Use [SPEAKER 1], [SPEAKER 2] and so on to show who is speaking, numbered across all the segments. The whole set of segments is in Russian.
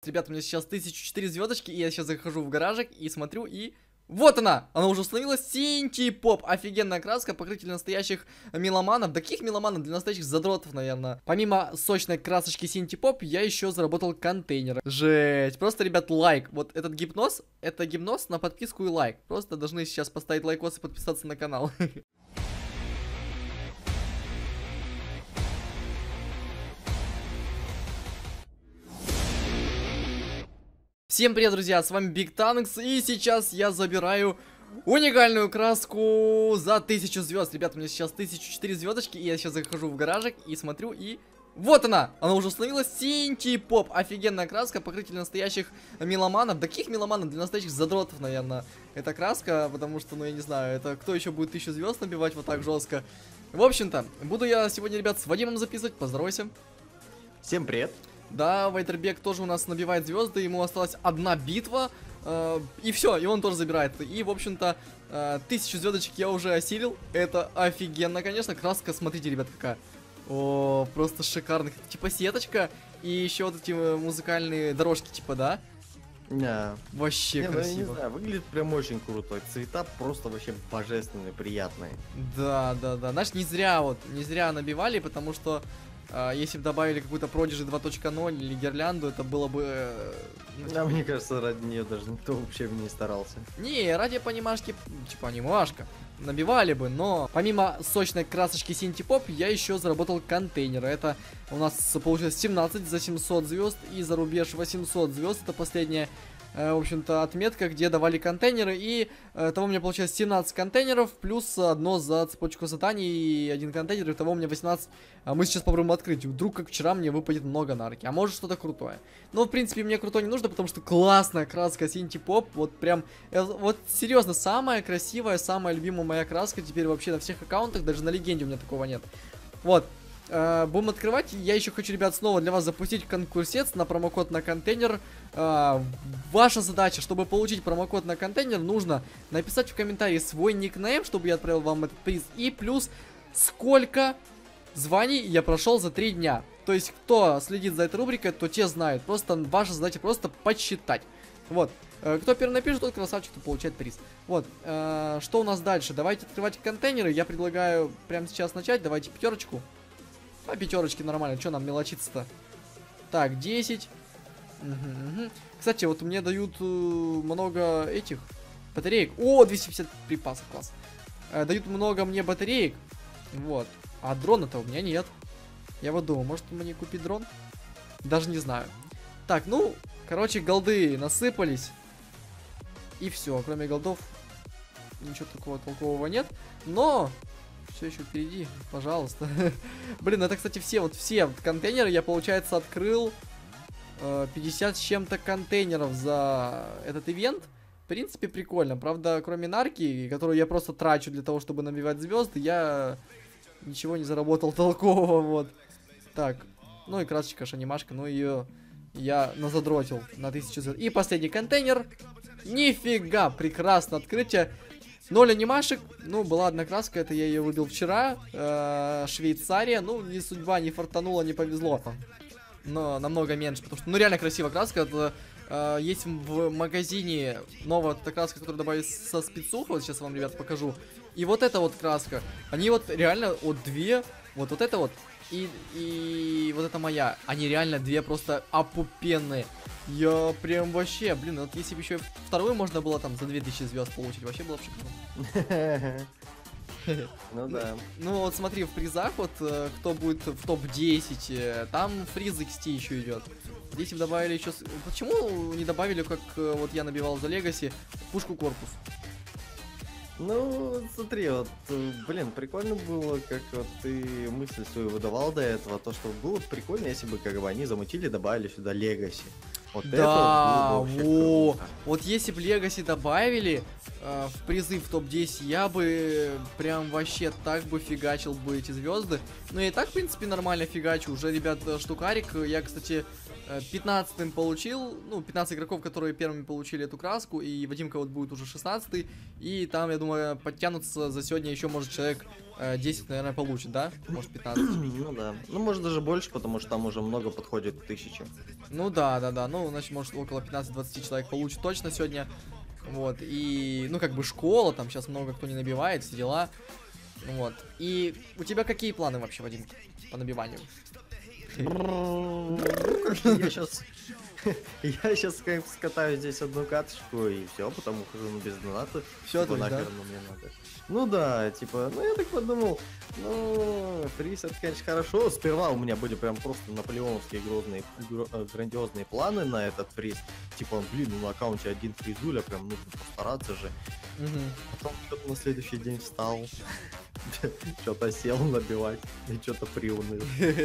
[SPEAKER 1] ребята, у меня сейчас 1004 звездочки, и я сейчас захожу в гаражик и смотрю, и... Вот она! Она уже установилась. Синти-поп. Офигенная краска, покрытие для настоящих меломанов. Да каких меломанов? Для настоящих задротов, наверное. Помимо сочной красочки Синти-поп, я еще заработал контейнеры. Жесть. Просто, ребят, лайк. Вот этот гипноз, это гипноз на подписку и лайк. Просто должны сейчас поставить лайкос и подписаться на канал. Всем привет, друзья, с вами Big Tanks, и сейчас я забираю уникальную краску за 1000 звезд. Ребята, у меня сейчас 1004 звездочки, и я сейчас захожу в гаражик и смотрю, и... Вот она! Она уже установилась. Синти-поп. Офигенная краска, покрытие для настоящих меломанов. Да каких меломанов? Для настоящих задротов, наверное. Эта краска, потому что, ну, я не знаю, это кто еще будет 1000 звезд набивать вот так жестко. В общем-то, буду я сегодня, ребят, с Вадимом записывать. Поздоровайся.
[SPEAKER 2] Всем привет.
[SPEAKER 1] Да, Вайтербек тоже у нас набивает звезды, ему осталась одна битва, и все, и он тоже забирает. И, в общем-то, 1000 звездочек я уже осилил, это офигенно, конечно. Краска, смотрите, ребят, какая. О, просто шикарно, типа сеточка, и еще вот эти музыкальные дорожки, типа, да?
[SPEAKER 2] Да.
[SPEAKER 1] Вообще
[SPEAKER 2] не,
[SPEAKER 1] красиво.
[SPEAKER 2] Ну, я не знаю, выглядит прям очень круто. Цвета просто вообще божественные, приятные.
[SPEAKER 1] Да. Знаешь, не зря набивали, потому что... если бы добавили какую-то Prodigy 2.0 или Гирлянду, это было бы...
[SPEAKER 2] Да, мне кажется, ради нее даже никто вообще бы не старался.
[SPEAKER 1] Не, ради понимашки, типа анимашка, набивали бы, но помимо сочной красочки Синти-поп, я еще заработал контейнеры. Это у нас получилось 17 за 700 звезд и за рубеж 800 звезд. Это последняя, в общем-то, отметка, где давали контейнеры. И того у меня получилось 17 контейнеров, плюс одно за цепочку заданий и один контейнер. И того у меня 18. Мы сейчас попробуем открыть. Вдруг, как вчера, мне выпадет много нарки. А может, что-то крутое. Но, в принципе, мне крутое не нужно, потому что классная краска Синти-поп. Вот прям, вот серьезно, самая красивая, самая любимая моя краска теперь вообще на всех аккаунтах. Даже на легенде у меня такого нет. Вот. Будем открывать. Я еще хочу, ребят, снова для вас запустить конкурсец на промокод на контейнер. Ваша задача, чтобы получить промокод на контейнер, нужно написать в комментарии свой никнейм, чтобы я отправил вам этот приз. И плюс сколько званий я прошел за 3 дня. То есть, кто следит за этой рубрикой, то те знают. Просто ваша задача просто подсчитать. Вот. Кто первый напишет, тот красавчик, кто получает приз. Вот. Что у нас дальше? Давайте открывать контейнеры. Я предлагаю прямо сейчас начать. Давайте пятерочку. А пятерочки нормально, что нам мелочиться-то? Так, 10. Угу. Кстати, вот мне дают много этих батареек. О, 250 припасов, класс. Дают много мне батареек. Вот. А дрона-то у меня нет. Я вот думаю, может мне купить дрон? Даже не знаю. Так, ну, короче, голды насыпались. И все, кроме голдов ничего такого толкового нет. Но... все еще впереди, пожалуйста. Блин, это, кстати, все контейнеры я, получается, открыл 50 с чем-то контейнеров за этот ивент. В принципе, прикольно. Правда, кроме нарки, которую я просто трачу для того, чтобы набивать звезды, я ничего не заработал толкового, вот. Так, ну и красочка, анимашка, ну ее я назадротил на 1000 звезд. И последний контейнер. Нифига, прекрасно открытие. 0 анимашек, ну, была одна краска, это я ее выбил вчера, Швейцария, ну, не судьба, не фартануло, не повезло, но намного меньше, потому что, ну, реально красивая краска, это, есть в магазине новая эта краска, которую добавили со спецух, вот сейчас вам, ребят, покажу, и вот эта вот краска, они вот реально, вот две, вот это вот, и вот это моя, они реально две просто опупенные. Я прям вообще, блин, вот если бы еще вторую можно было там за 2000 звезд получить, вообще было бы шикарно.
[SPEAKER 2] Ну да.
[SPEAKER 1] Ну вот смотри, в призах вот, кто будет в топ-10, там фриз XT еще идет. Здесь им добавили еще... Почему не добавили, как вот я набивал за Legacy, пушку корпус?
[SPEAKER 2] Ну, смотри, вот, блин, прикольно было, как вот ты мысль свою выдавал до этого, то, что было прикольно, если бы, как бы, они замутили, добавили сюда Legacy. Вот
[SPEAKER 1] да,
[SPEAKER 2] это
[SPEAKER 1] вот если бы Legacy добавили в призы в топ-10, я бы прям вообще так бы фигачил бы эти звезды. Ну и так, в принципе, нормально фигачу. Уже, ребят, штукарик. Я, кстати, 15-м получил, ну, 15 игроков, которые первыми получили эту краску, и Вадимка вот будет уже 16-й, и там, я думаю, подтянутся за сегодня еще, может, человек 10, наверное, получит, да? Может, 15.
[SPEAKER 2] Ну да. Ну, может, даже больше, потому что там уже много подходит к 1000.
[SPEAKER 1] Ну да, ну, значит, может, около 15-20 человек получит точно сегодня. Вот, и, ну, как бы школа, там сейчас много кто не набивает, все дела. Вот, и у тебя какие планы вообще, Вадим, по набиванию?
[SPEAKER 2] Я сейчас как скатаю здесь одну каточку и все, потом ухожу без доната.
[SPEAKER 1] Все,
[SPEAKER 2] Типа, нахер оно мне надо. Ну да, типа, ну я так подумал, ну, фриз это, конечно, хорошо. Сперва у меня были прям просто наполеоновские грандиозные планы на этот фриз. Типа, блин, ну на аккаунте один фризуля, прям нужно постараться же. Потом что-то на следующий день встал, что-то сел набивать и что-то приуныл.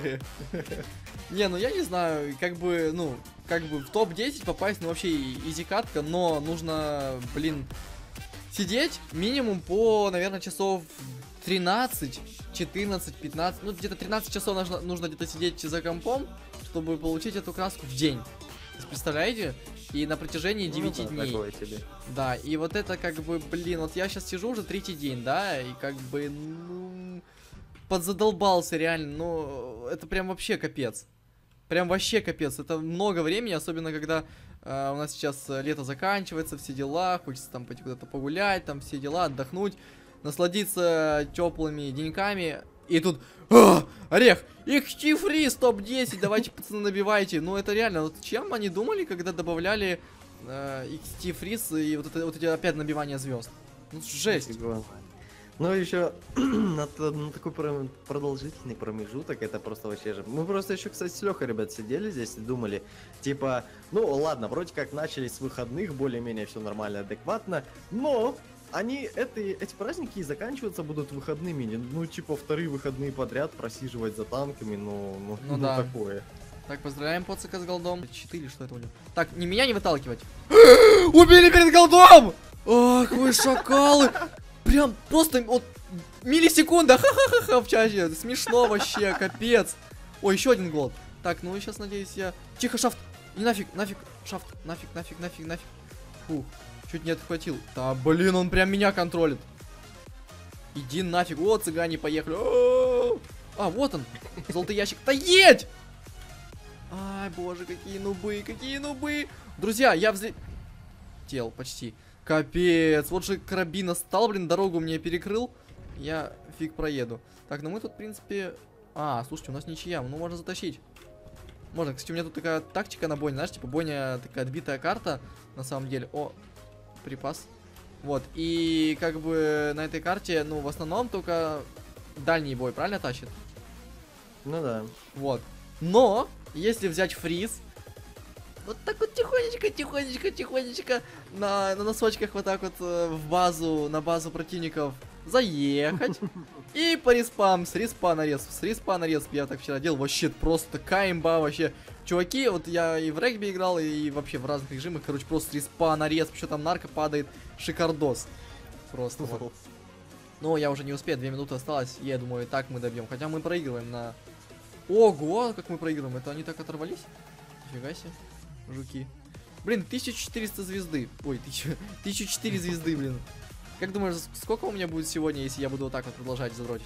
[SPEAKER 1] Не, ну я не знаю, как бы, ну, как бы в топ-10 попасть, ну вообще изи катка, но нужно, блин, сидеть минимум по, наверное, часов 13, 14, 15, ну где-то 13 часов нужно где-то сидеть за компом, чтобы получить эту краску в день. Представляете? И на протяжении 9 дней.
[SPEAKER 2] Тебе.
[SPEAKER 1] Да, и вот это как бы, блин, вот я сейчас сижу уже 3-й день, да, и как бы, ну, подзадолбался реально, ну, это прям вообще капец. Прям вообще капец, это много времени, особенно когда у нас сейчас лето заканчивается, все дела, хочется там пойти куда-то погулять, там все дела, отдохнуть, насладиться теплыми деньками. И тут, орех, XT фриз топ-10, давайте, пацаны, набивайте. Ну, это реально, вот чем они думали, когда добавляли XT фриз и вот эти опять набивания звезд? Ну, жесть.
[SPEAKER 2] Ну, еще на такой продолжительный промежуток, это просто вообще же. Мы просто еще, кстати, с Лехой, ребят, сидели здесь и думали, типа, ну ладно, вроде как начали с выходных, более-менее все нормально, адекватно, но эти праздники и заканчиваться будут выходными, ну, типа, вторые выходные подряд просиживать за танками, ну да. Такое.
[SPEAKER 1] Так, поздравляем Поцика с голдом. 4, что это у него? Так, меня не выталкивать. Убили перед голдом! Ах, вы шакалы! Прям просто вот миллисекунда, ха-ха-ха-ха в чате. Смешно вообще, капец. Ой, еще один голд. Так, ну сейчас, надеюсь, я... Тихо, шафт. Не нафиг, шафт. Нафиг. Фух, чуть не отхватил. Да, блин, он прям меня контролит. Иди нафиг. О, цыгане поехали. А, вот он. Золотый ящик. Да едь! Ай, боже, какие нубы. Друзья, я взлетел почти. Капец, вот же карабин стал, блин, дорогу мне перекрыл. Я фиг проеду. Так, ну мы тут, в принципе... А, слушайте, у нас ничья, ну можно затащить. Можно, кстати, у меня тут такая тактика на бойне, знаешь, типа бойня такая отбитая карта, на самом деле. О, припас. Вот, и как бы на этой карте, ну, в основном только дальний бой, правильно тащит?
[SPEAKER 2] Ну да.
[SPEAKER 1] Вот. Но, если взять фриз... Вот так вот тихонечко на носочках вот так вот на базу противников заехать. И по респам, с респа на респ, я так вчера делал, вообще просто такая имба, вообще. Чуваки, вот я и в регби играл, и вообще в разных режимах, короче, просто с респа на респ, что там нарко падает, шикардос. Просто вот. Но я уже не успею, 2 минуты осталось, и я думаю, и так мы добьем. Хотя мы проигрываем на... Ого, как мы проигрываем, это они так оторвались? Нифига себе. Жуки. Блин, 1400 звезды. Ой, 1004 звезды, блин. Как думаешь, сколько у меня будет сегодня, если я буду вот так вот продолжать задротить?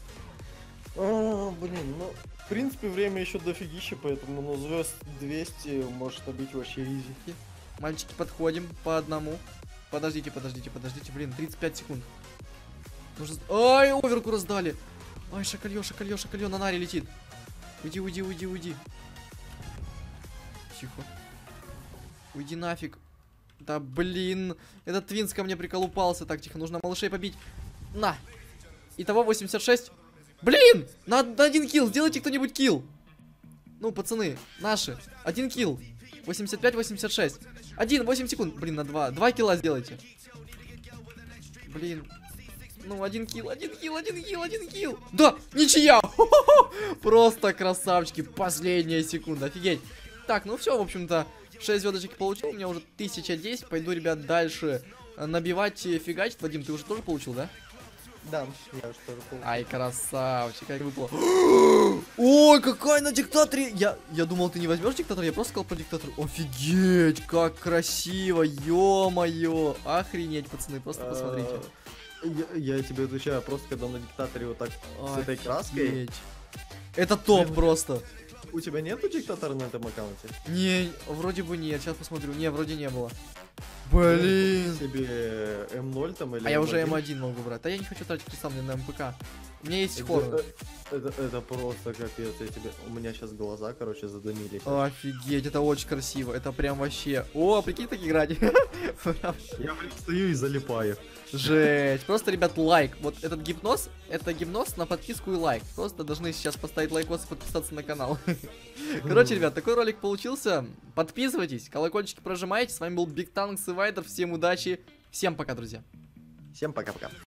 [SPEAKER 2] Блин, ну, в принципе, время еще дофигища, поэтому, ну, звезд 200 может набить вообще изи.
[SPEAKER 1] Мальчики, подходим по одному. Подождите, блин, 35 секунд. Нужно... Ай, оверку раздали. Ай, шакальё, на наре летит. Уйди. Тихо. Уйди нафиг. Да блин. Этот Твинс ко мне приколупался. Так, тихо, нужно малышей побить. На. Итого 86. Блин! На 1 килл. Сделайте кто-нибудь килл. Ну, пацаны, наши. 1 килл. 85-86. 8 секунд. Блин, на 2. 2 килла сделайте. Блин. Ну, 1 килл. Да, ничья. Просто красавчики. Последняя секунда. Офигеть. Так, ну все, в общем-то, 6 звездочек получил, у меня уже 1010, пойду, ребят, дальше набивать, фигачить. Вадим, ты уже тоже получил, да?
[SPEAKER 2] Да, я что же получил.
[SPEAKER 1] Ай, красавчик, как выпало. Ой, какая на диктаторе. Я думал, ты не возьмешь диктатор, я просто сказал про диктатор. Офигеть, как красиво, ё-моё. Охренеть, пацаны, просто посмотрите.
[SPEAKER 2] Я тебе отвечаю, просто когда на диктаторе вот так с этой краской.
[SPEAKER 1] Офигеть. Это топ
[SPEAKER 2] Блин.
[SPEAKER 1] просто.
[SPEAKER 2] У тебя нету диктатора на этом аккаунте?
[SPEAKER 1] Не, вроде бы нет, сейчас посмотрю. Не, вроде не было. Блин.
[SPEAKER 2] Себе М0 там или
[SPEAKER 1] А я уже
[SPEAKER 2] М1?
[SPEAKER 1] М1 могу брать. Да я не хочу тратить кристалл мне на МПК. У меня есть
[SPEAKER 2] Это,
[SPEAKER 1] хоррор.
[SPEAKER 2] это просто капец, я тебе... У меня сейчас глаза, короче, задымились.
[SPEAKER 1] Офигеть, это очень красиво. Это прям вообще... О, прикинь, так играть.
[SPEAKER 2] Я, блин, стою и залипаю.
[SPEAKER 1] Жесть. Просто, ребят, лайк. Вот этот гипноз, это гипноз на подписку и лайк. Просто должны сейчас поставить лайкос и подписаться на канал. Короче, ребят, такой ролик получился. Подписывайтесь, колокольчики прожимайте. С вами был Big Tanks и Вайдер. Всем удачи. Всем пока, друзья.
[SPEAKER 2] Всем пока-пока.